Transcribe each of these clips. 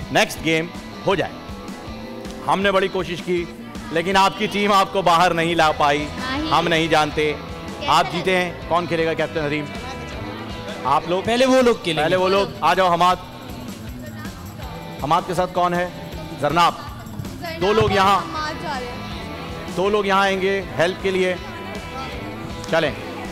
Next game हो जाए। हमने बड़ी कोशिश की लेकिन आपकी टीम आपको बाहर नहीं ला पाई। हम नहीं जानते आप जीते हैं। कौन खेलेगा कैप्टन हरीम? आप लोग? पहले वो लोग खेलेंगे। पहले वो लोग। आ जाओ हमाद। हमाद के साथ कौन है? जरनाब। दो लोग यहाँ आएंगे हेल्प के लिए। चलें।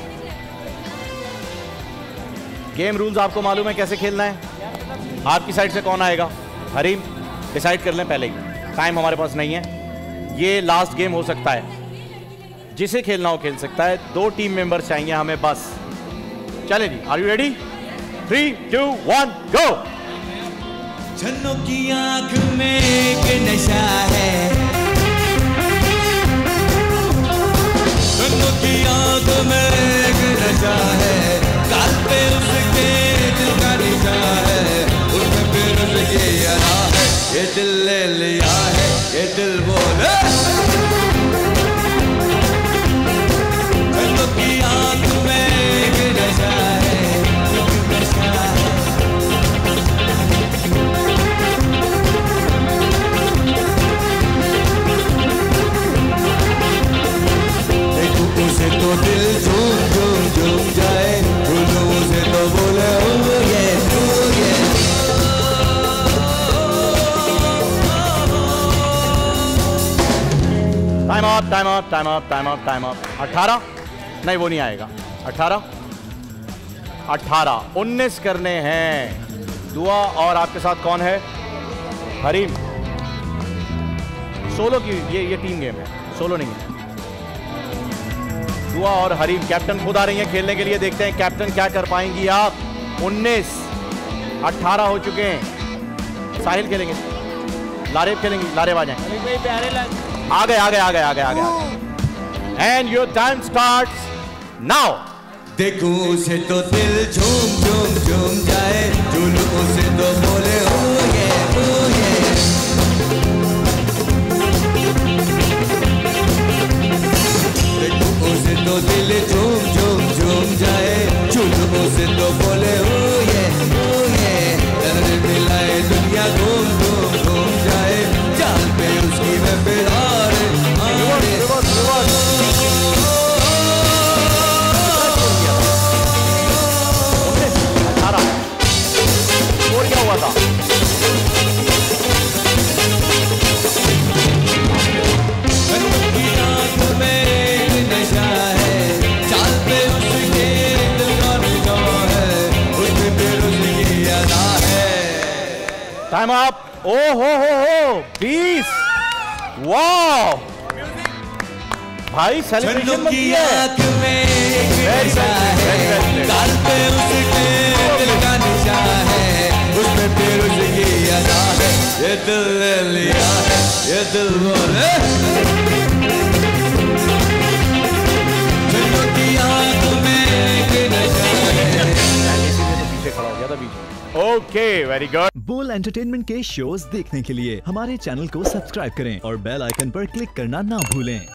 गेम रूल्स आपको मालूम है कैसे खेलना है? आपकी साइड से कौन आएगा? हरीम डिसाइड कर लें पहले ही, टाइम हमारे पास नहीं है। ये लास्ट गेम हो सकता है, जिसे खेलना हो खेल सकता है। 2 टीम मेंबर्स चाहिए हमें बस। चले जी, are you ready? 3, 2, 1 go. Channo की आंख में एक नशा है, छन्नों की आंख में एक नशा है, गाल पे उसके दिल का निशान है, उस पे उसकी अदा है, ये दिल ले लिया है, ये दिल बोले। छन्नों की आंख में एक नशा है, एक नशा है। उसे तो दिल झूम झूम झूम जाए, उसे तो बोले ओ ये ओ ये। Time up, time up, time up, time up, time up. 18 नहीं, वो नहीं आएगा। 18 18 19 करने हैं। दुआ और आपके साथ कौन है? हरीम। सोलो की ये टीम गेम है, सोलो नहीं है। दुआ और हरीम कैप्टन खुद आ रही हैं खेलने के लिए। देखते हैं कैप्टन क्या कर पाएंगी आप। 19 18 हो चुके हैं। साहिल खेलेंगे, लारेब खेलेंगे। लारेब आ जाएं। आ गए आ गए आ गए आ गए आ गए। And your time starts now. देखूं उसे तो दिल झूम झूम झूम जाए, झूलूं उसे तो बोले ओ ये ओ ये। देखूं उसे तो दिल झूम झूम झूम जाए, झूलूं उसे तो बोले ओ ये ओ ये। दर्द मिलाए दुनिया घूम घूम घूम जाए, चाल पे उसकी मैं फिरार क्या हुआ था? Time up. ओ हो 20। वाह भाई, सेलिब्रेशन मत कीजिए। गाल पे उसके दिल का निशान है, उसमें फिर उसकी अदा है, ये दिल ले लिया है, ये दिल बोले। छन्नों की आंख में एक नशा है। पीछे खड़ा हो गया था बीच। Okay, very good. Bol entertainment के शोज देखने के लिए हमारे चैनल को सब्सक्राइब करें और बेल आइकन पर क्लिक करना ना भूलें।